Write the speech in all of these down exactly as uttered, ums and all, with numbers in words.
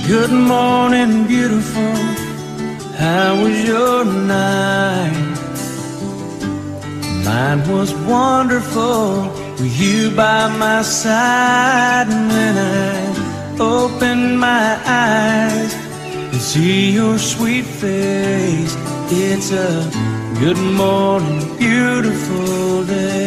Good morning, beautiful. How was your night? Mine was wonderful with you by my side. And when I opened my eyes and see your sweet face, it's a good morning, beautiful day.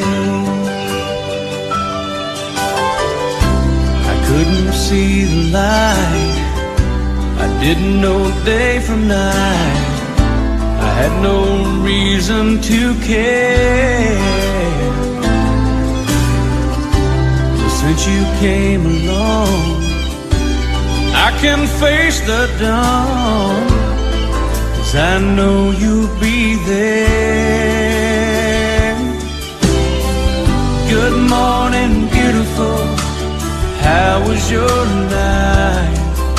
I couldn't see the light, I didn't know day from night, I had no reason to care. But since you came along, I can face the dawn, 'cause I know you'll be there. Good morning, beautiful. How was your night?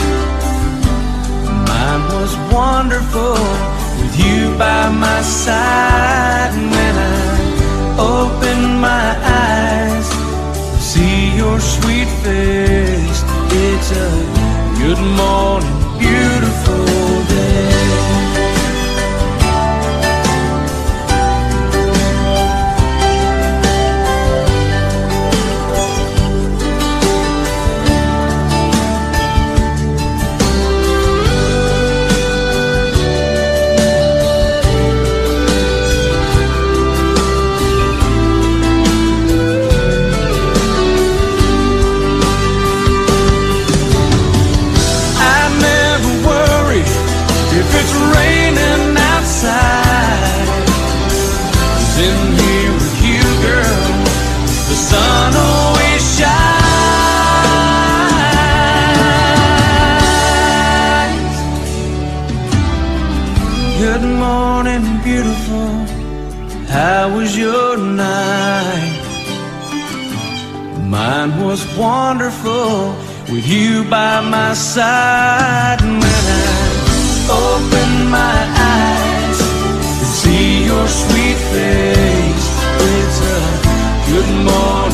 Mine was wonderful with you by my side. And when I opened my eyes to see your sweet face, it's a good morning, beautiful day. In here with you, girl, the sun always shines. Good morning, beautiful. How was your night? Mine was wonderful with you by my side. And when I opened my eyes to see your sweet face, it's a good morning.